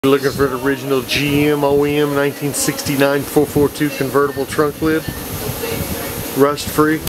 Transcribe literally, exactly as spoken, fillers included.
You're looking for an original G M O E M nineteen sixty-nine four forty-two convertible trunk lid, rust free.